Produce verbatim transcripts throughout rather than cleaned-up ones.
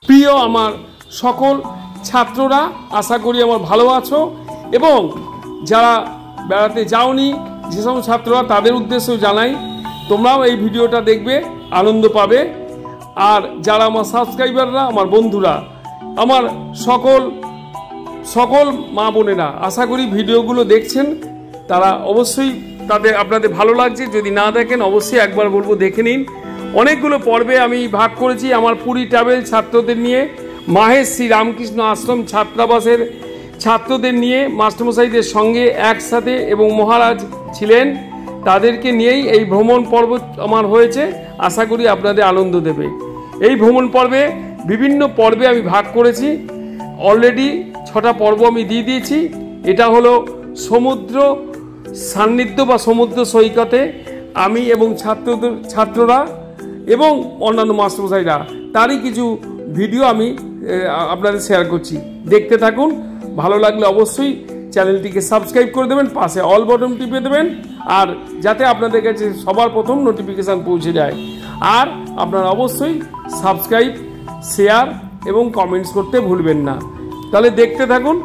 প্রিয় আমার সকল ছাত্ররা, আশা করি আমার ভালো আছো এবং যারা বেড়াতে যাওনি যে সমস্ত ছাত্ররা তাদের উদ্দেশ্যেও জানাই তোমরাও এই ভিডিওটা দেখবে, আনন্দ পাবে। আর যারা আমার সাবস্ক্রাইবাররা, আমার বন্ধুরা, আমার সকল সকল মা বোনেরা, আশা করি ভিডিওগুলো দেখছেন, তারা অবশ্যই তাদের আপনাদের ভালো লাগছে। যদি না দেখেন অবশ্যই একবার বলবো দেখে নিন। অনেকগুলো পর্বে আমি ভাগ করেছি আমার পুরী ট্রাভেল ছাত্রদের নিয়ে, মাহেশ শ্রী রামকৃষ্ণ আশ্রম ছাত্রাবাসের ছাত্রদের নিয়ে, মাস্টারমশাইদের সঙ্গে একসাথে এবং মহারাজ ছিলেন, তাদেরকে নিয়েই এই ভ্রমণ পর্ব আমার হয়েছে। আশা করি আপনাদের আনন্দ দেবে। এই ভ্রমণ পর্বে বিভিন্ন পর্বে আমি ভাগ করেছি, অলরেডি ছটা পর্ব আমি দিয়ে দিয়েছি। এটা হলো সমুদ্র সান্নিধ্য বা সমুদ্র সৈকতে আমি এবং ছাত্রদের ছাত্ররা এবং অন্যান্য মাস্টারমশাইরা, তারই কিছু ভিডিও আমি আপনাদের শেয়ার করছি। দেখতে থাকুন, ভালো লাগলে অবশ্যই চ্যানেলটিকে সাবস্ক্রাইব করে দেবেন, পাশে অল বটন টিপে দেবেন, আর যাতে আপনাদের কাছে সবার প্রথম নোটিফিকেশান পৌঁছে যায়। আর আপনারা অবশ্যই সাবস্ক্রাইব, শেয়ার এবং কমেন্টস করতে ভুলবেন না। তাহলে দেখতে থাকুন।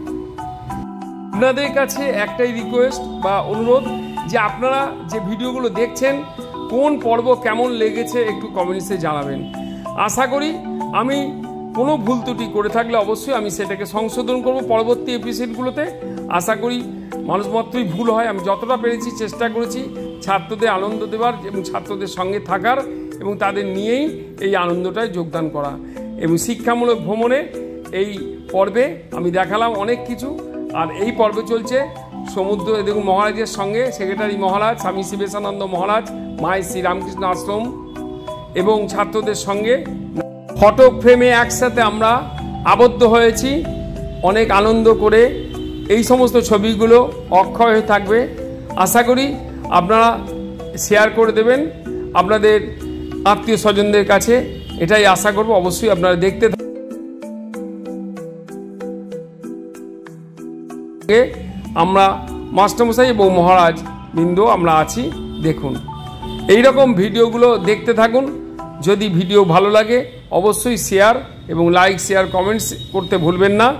আপনাদের কাছে একটাই রিকোয়েস্ট বা অনুরোধ যে আপনারা যে ভিডিওগুলো দেখছেন কোন পর্ব কেমন লেগেছে একটু কমেন্টসে জানাবেন। আশা করি আমি কোনো ভুল ত্রুটি করে থাকলে অবশ্যই আমি সেটাকে সংশোধন করব পরবর্তী এপিসোডগুলোতে। আশা করি মানুষ মাত্রই ভুল হয়, আমি যতটা পেরেছি চেষ্টা করেছি ছাত্রদের আনন্দ দেওয়ার এবং ছাত্রদের সঙ্গে থাকার এবং তাদের নিয়েই এই আনন্দটায় যোগদান করা। এবং শিক্ষামূলক ভ্রমণে এই পর্বে আমি দেখালাম অনেক কিছু। আর এই পর্বে চলছে সমুদ্র, দেখুন মহারাজের সঙ্গে সেক্রেটারি মহারাজ, স্বামী শিবেশানন্দ মহারাজ, মায়ের শ্রী রামকৃষ্ণ আশ্রম এবং ছাত্রদের সঙ্গে ফটো ফ্রেমে একসাথে আমরা আবদ্ধ হয়েছি অনেক আনন্দ করে। এই সমস্ত ছবিগুলো অক্ষয় হয়ে থাকবে। আশা করি আপনারা শেয়ার করে দেবেন আপনাদের আত্মীয় স্বজনদের কাছে, এটাই আশা করব। অবশ্যই আপনারা দেখতে আমরা মাস্টারমশাই এবং মহারাজ বৃন্দ আমরা আছি, দেখুন। এই রকম ভিডিওগুলো দেখতে থাকুন। যদি ভিডিও ভালো লাগে অবশ্যই শেয়ার এবং লাইক, শেয়ার, কমেন্টস করতে ভুলবেন না।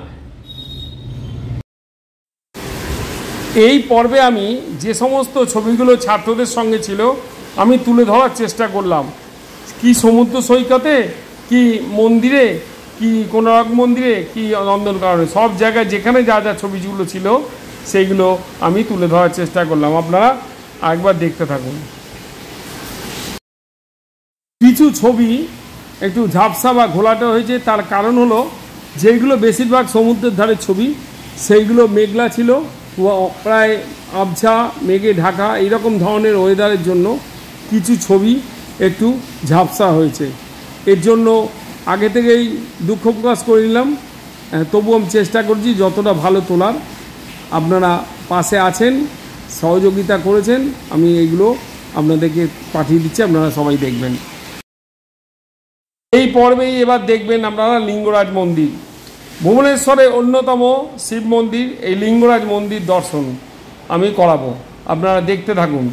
এই পর্বে আমি যে সমস্ত ছবিগুলো ছাত্রদের সঙ্গে ছিল আমি তুলে ধরার চেষ্টা করলাম। কি সমুদ্র সৈকতে, কি মন্দিরে, কি কোনারক মন্দিরে, কি নন্দনকাননে, সব জায়গায় যেখানে যা যা ছবিগুলো ছিল সেইগুলো আমি তুলে ধরার চেষ্টা করলাম। আপনারা একবার দেখতে থাকুন। কিছু ছবি একটু ঝাপসা বা ঘোলাটে হয়েছে, তার কারণ হলো যেগুলো বেশিরভাগ সমুদ্রের ধারে ছবি সেইগুলো মেঘলা ছিল, প্রায় আবছা মেঘে ঢাকা, এইরকম ধরনের ওয়েদারের জন্য কিছু ছবি একটু ঝাপসা হয়েছে। এর জন্য আগে থেকেই দুঃখ প্রকাশ করে নিলাম। তবু আমি চেষ্টা করছি যতটা ভালো তোলার। আপনারা পাশে আছেন, সহযোগিতা করেছেন, আমি এইগুলো আপনাদেরকে পাঠিয়ে দিচ্ছি, আপনারা সবাই দেখবেন। এই পর্বেই এবার দেখবেন আপনারা লিঙ্গরাজ মন্দির, ভুবনেশ্বরের অন্যতম শিব মন্দির। এই লিঙ্গরাজ মন্দির দর্শন আমি করাবো, আপনারা দেখতে থাকুন।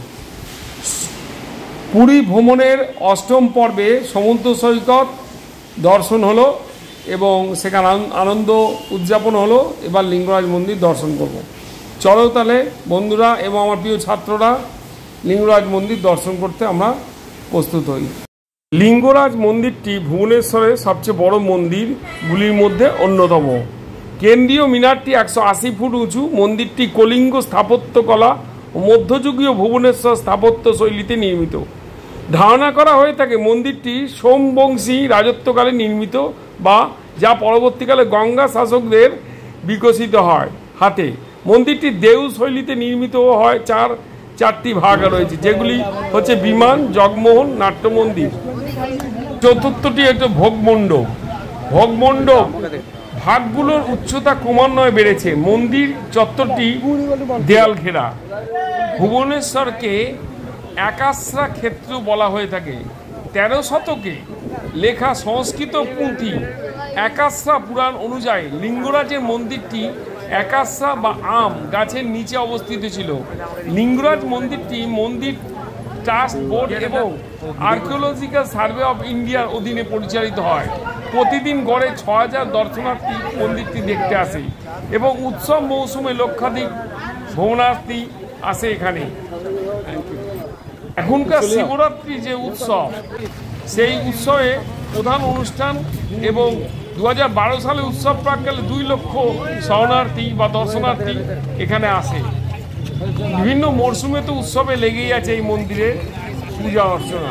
পুরী ভ্রমণের অষ্টম পর্বে সমুদ্র সৈকত দর্শন হলো এবং সেখানে আনন্দ উদযাপন হলো। এবার লিঙ্গরাজ মন্দির দর্শন করব। চলো তাহলে বন্ধুরা এবং আমার প্রিয় ছাত্ররা লিঙ্গরাজ মন্দির দর্শন করতে আমরা প্রস্তুত হই। লিঙ্গরাজ মন্দিরটি ভুবনেশ্বরের সবচেয়ে বড় মন্দিরগুলির মধ্যে অন্যতম। কেন্দ্রীয় মিনারটি একশো আশি ফুট উঁচু। মন্দিরটি কলিঙ্গ স্থাপত্যকলা ও মধ্যযুগীয় ভুবনেশ্বর স্থাপত্য শৈলীতে নির্মিত। ধারণা করা হয়ে থাকে মন্দিরটি সোমবংশী রাজত্বকালে নির্মিত বা যা পরবর্তীকালে গঙ্গা শাসকদের বিকশিত হয় হাতে। মন্দিরটি দেউ শৈলীতে নির্মিত হয়। চার চারটি ভাগ রয়েছে, যেগুলি হচ্ছে বিমান, জগমোহন, নাট্য মন্দির। চতুর্থটি একটা ভোগমণ্ডপ। ভোগমণ্ডপ ভাগগুলোর উচ্চতা ক্রমান্বয়ে বেড়েছে। মন্দির চত্বরটি দেয়াল ঘেরা। ভুবনেশ্বরকে একাশ্রা ক্ষেত্র বলা হয়ে থাকে। তেরো শতকে লেখা সংস্কৃত পুঁথি একাশ্রা পুরাণ অনুযায়ী লিঙ্গরাজের মন্দিরটি একাশ্রা বা আম গাছের নিচে অবস্থিত ছিল। লিঙ্গরাজ মন্দিরটি মন্দির ট্রাস্ট বোর্ড এবং আর্কিওলজিক্যাল সার্ভে অফ ইন্ডিয়ার অধীনে পরিচালিত হয়। প্রতিদিন গড়ে ছ হাজার দর্শনার্থী মন্দিরটি দেখতে আসে এবং উৎসব মৌসুমে লক্ষাধিক ভ্রমণার্থী আসে এখানে। এখনকার শিবরাত্রি যে উৎসব, সেই উৎসবে প্রধান অনুষ্ঠান এবং দু হাজার বারো সালে উৎসব প্রাককালে দুই লক্ষ শরণার্থী বা দর্শনার্থী এখানে আসে। বিভিন্ন মরশুমে তো উৎসবে লেগেই আছে এই মন্দিরে পূজা অর্চনা।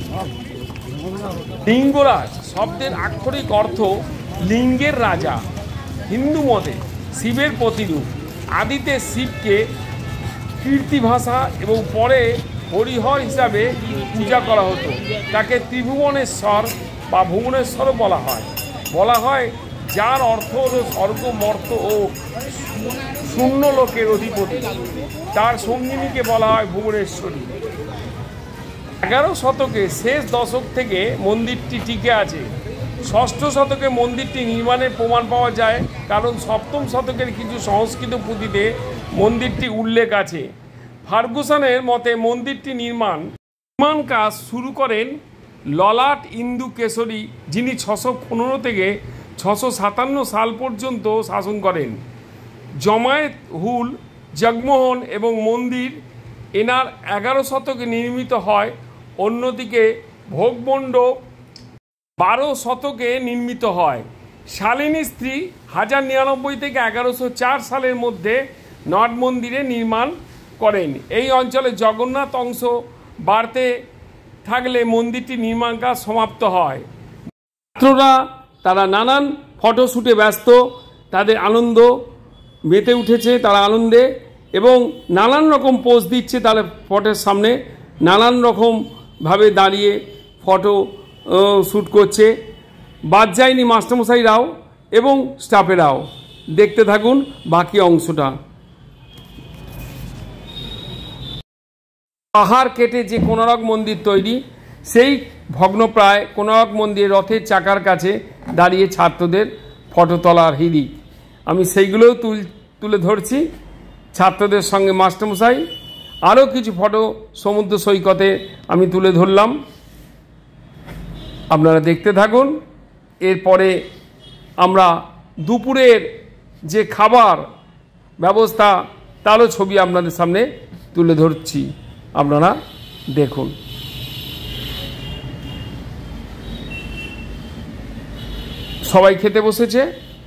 লিঙ্গরাজ শব্দের আক্ষরিক অর্থ লিঙ্গের রাজা। হিন্দু মতে শিবের প্রতিরূপ। আদিতে শিবকে কীর্তি ভাষা এবং পরে হরিহর হিসাবে পূজা করা হতো। তাকে ত্রিভুবনেশ্বর বা ভুবনেশ্বরও বলা হয় বলা হয় যার অর্থ হল স্বর্গ, মর্ত ও শূন্য লোকের অধিপতি। তার সঙ্গিনীকে বলা হয় ভুবনেশ্বরী। এগারো শতকে শেষ দশক থেকে মন্দিরটি টিকে আছে। ষষ্ঠ শতকে মন্দিরটি নির্মাণের প্রমাণ পাওয়া যায়, কারণ সপ্তম শতকের কিছু সংস্কৃত পুঁথিতে মন্দিরটি উল্লেখ আছে। ফার্গুসনের মতে মন্দিরটি নির্মাণ নির্মাণ কাজ শুরু করেন ললাট ইন্দু কেশরী, যিনি ছশো পনেরো থেকে ছশো সাতান্ন সাল পর্যন্ত শাসন করেন। জমায়েত হুল জগমোহন এবং মন্দির এনার এগারো শতকে নির্মিত হয়। অন্যদিকে ভোগমণ্ডপ বারো শতকে নির্মিত হয়। শালিনী স্ত্রী হাজার নিরানব্বই থেকে এগারোশো চার সালের মধ্যে নট মন্দিরে নির্মাণ করেন। এই অঞ্চলে জগন্নাথ অংশ বাড়তে থাকলে মন্দিরটি নির্মাণ কাজ সমাপ্ত হয়। ছাত্ররা তারা নানান ফটোশ্যুটে ব্যস্ত, তাদের আনন্দ মেতে উঠেছে, তারা আনন্দে এবং নানান রকম পোজ দিচ্ছে তাদের ফটোর সামনে, নানান রকমভাবে দাঁড়িয়ে ফটো শ্যুট করছে। বাদ যায়নি মাস্টারমশাইরাও এবং স্টাফেরাও। দেখতে থাকুন বাকি অংশটা। পাহাড় কেটে যে কোণারক মন্দির তৈরি, সেই ভগ্নপ্রায় কোণারক মন্দির রথের চাকার কাছে দাঁড়িয়ে ছাত্রদের ফটো তোলার হিড়িক। আমি সেইগুলোও তুল তুলে ধরছি ছাত্রদের সঙ্গে মাস্টারমশাই। আরও কিছু ফটো সমুদ্র সৈকতে আমি তুলে ধরলাম, আপনারা দেখতে থাকুন। এরপরে আমরা দুপুরের যে খাবার ব্যবস্থা তারও ছবি আপনাদের সামনে তুলে ধরছি, আপনারা দেখুন। সবাই খেতে বসেছে।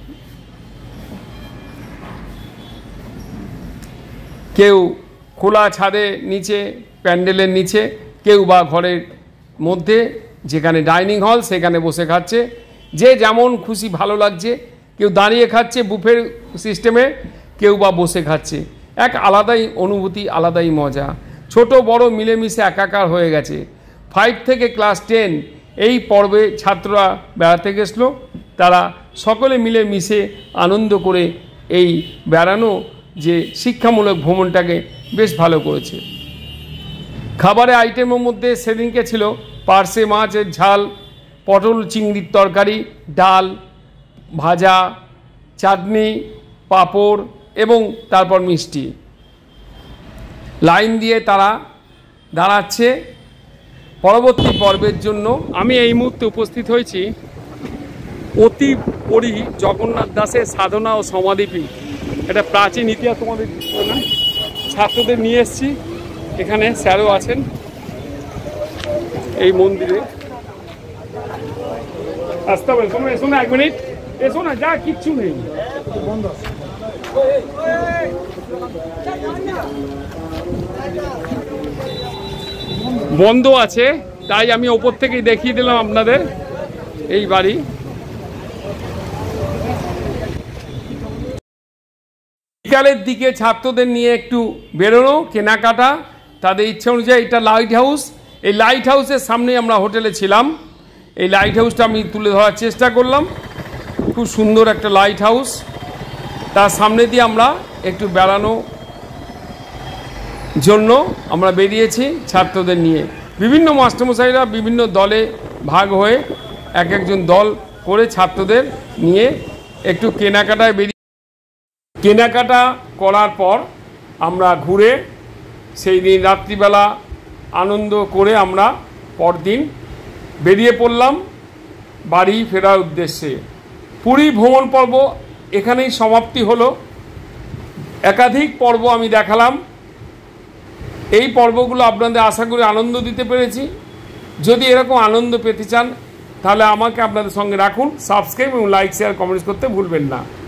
কেউ খোলা ছাদে নিচে, প্যান্ডেলের নিচে, কেউ বা ঘরের মধ্যে যেখানে ডাইনিং হল সেখানে বসে খাচ্ছে। যে যেমন খুশি, ভালো লাগছে। কেউ দাঁড়িয়ে খাচ্ছে বুফের সিস্টেমে, কেউ বা বসে খাচ্ছে। এক আলাদাই অনুভূতি, আলাদাই মজা। ছোট বড় মিলেমিশে একাকার হয়ে গেছে। ফাইভ থেকে ক্লাস টেন এই পর্বে ছাত্ররা বেড়াতে গেছিলো। তারা সকলে মিলে মিশে আনন্দ করে এই বেড়ানো যে শিক্ষামূলক ভ্রমণটাকে বেশ ভালো করেছে। খাবারের আইটেমের মধ্যে সেদিনকে ছিল পার্শে মাছের ঝাল, পটল চিংড়ির তরকারি, ডাল, ভাজা, চাটনি, পাঁপড় এবং তারপর মিষ্টি। লাইন দিয়ে তারা দাঁড়াচ্ছে পরবর্তী পর্বের জন্য। আমি এই মুহূর্তে উপস্থিত হয়েছি অতি পরি জগন্নাথ দাসের সাধনা ও সমাধিপীঠ। এটা প্রাচীন ইতিহাস তোমাদের না, ছাত্রদের নিয়ে এসেছি। এখানে স্যারও আছেন এই মন্দিরে। আসতে হবে, তোমরা এসো না, এক মিনিট এসো না, যা কিচ্ছু নেই, বন্ধ আছে, তাই আমি ওপর থেকেই দেখিয়ে দিলাম আপনাদের এই বাড়ি। বিকালের দিকে ছাত্রদের নিয়ে একটু বেরোনো, কেনাকাটা, তাদের ইচ্ছা অনুযায়ী। এটা লাইট হাউস। এই লাইট হাউসের সামনে আমরা হোটেলে ছিলাম। এই লাইট হাউসটা আমি তুলে ধরার চেষ্টা করলাম। খুব সুন্দর একটা লাইট হাউস। তার সামনে দিয়ে আমরা একটু বেড়ানো জন্য আমরা বেরিয়েছি ছাত্রদের নিয়ে। বিভিন্ন মাস্টারমশাইরা বিভিন্ন দলে ভাগ হয়ে এক একজন দল করে ছাত্রদের নিয়ে একটু কেনাকাটায় বেরিয়ে কেনাকাটা করার পর আমরা ঘুরে সেই দিন রাত্রিবেলা আনন্দ করে আমরা পরদিন বেরিয়ে পড়লাম বাড়ি ফেরার উদ্দেশ্যে। পুরী ভ্রমণ পর্ব এখানেই সমাপ্তি হলো। একাধিক পর্ব আমি দেখালাম। এই পর্বগুলো আপনাদের আশা করি আনন্দ দিতে পেরেছি। যদি এরকম আনন্দ পেতে চান তাহলে আমাকে আপনাদের সঙ্গে রাখুন। সাবস্ক্রাইব এবং লাইক শেয়ার কমেন্টস করতে ভুলবেন না।